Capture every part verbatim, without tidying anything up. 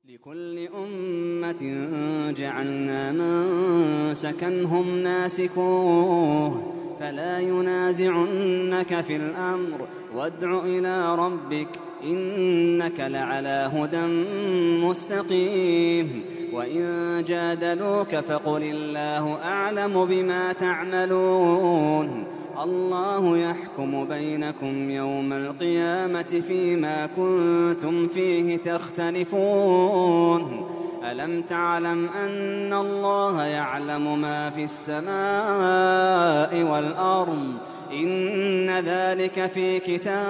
لكل أمة جعلنا منسكا هم ناسكوه فلا ينازعنك في الأمر وادع إلى ربك إنك لعلى هدى مستقيم. وإن جادلوك فقل الله أعلم بما تعملون الله يحكم بينكم يوم القيامة فيما كنتم فيه تختلفون. ألم تعلم أن الله يعلم ما في السماء والأرض إن ذلك في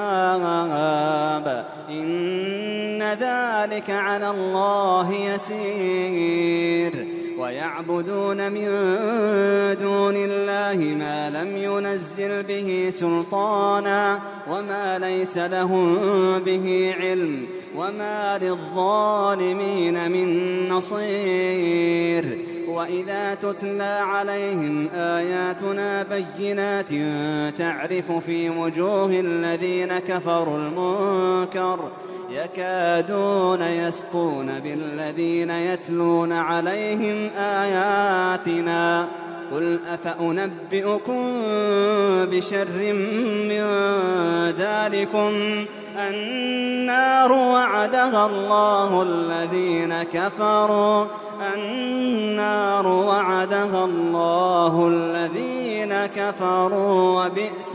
كتاب إن ذلك على الله يسير. ويعبدون من دون الله ما لم ينزل به سلطانا وما ليس لهم به علم وما للظالمين من نصير. وإذا تتلى عليهم آياتنا بينات تعرف في وجوه الذين كفروا المنكر يكادون يسقون بالذين يتلون عليهم آياتنا. قل أفأنبئكم بشر من ذلكم النار وعدها الله الذين كفروا النار وعدها الله الذين كفروا وبئس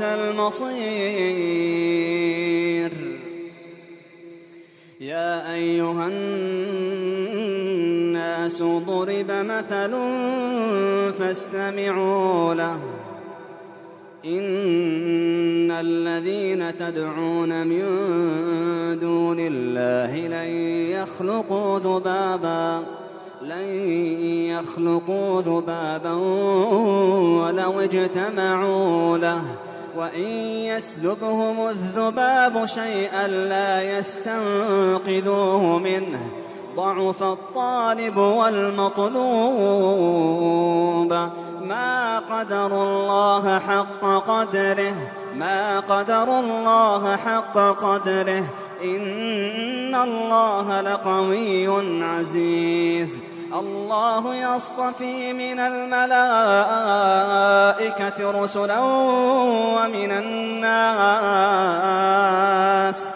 المصير. يا أيها الناس ضرب مثل فاستمعوا له إن الذين تدعون من دون الله لن يخلقوا ذبابا لن يخلقوا ذبابا ولو اجتمعوا له وإن يسلبهم الذباب شيئا لا يستنقذوه منه ضعف الطالب والمطلوب. ما قدروا الله حق قدره ما قدروا الله حق قدره إن الله لقوي عزيز. الله يصطفي من الملائكة رسلا ومن الناس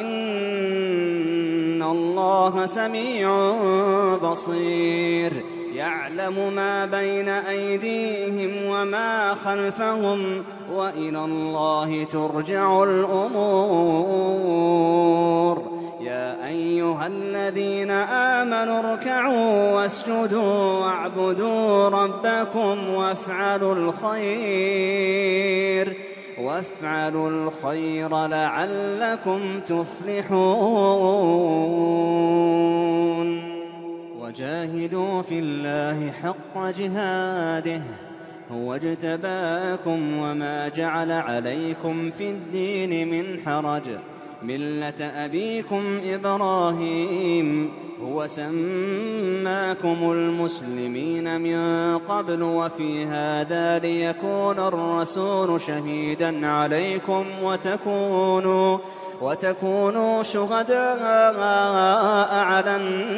إن الله سميع بصير. يعلم ما بين أيديهم وما خلفهم وإلى الله ترجع الأمور. يا أيها الذين آمنوا اركعوا واسجدوا واعبدوا ربكم وافعلوا الخير وافعلوا الخير لعلكم تفلحون. وجاهدوا في الله حق جهاده هو اجتباكم وما جعل عليكم في الدين من حرج ملة أبيكم إبراهيم هو سماكم المسلمين من قبل وفي هذا ليكون الرسول شهيدا عليكم وتكونوا وتكونوا شهداء على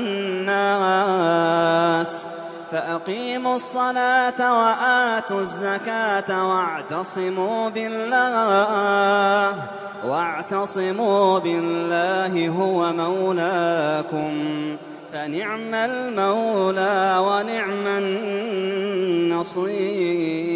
الناس. فأقيموا الصلاة وآتوا الزكاة واعتصموا بالله واعتصموا بالله هو مولاكم فنعم المولى ونعم النصير.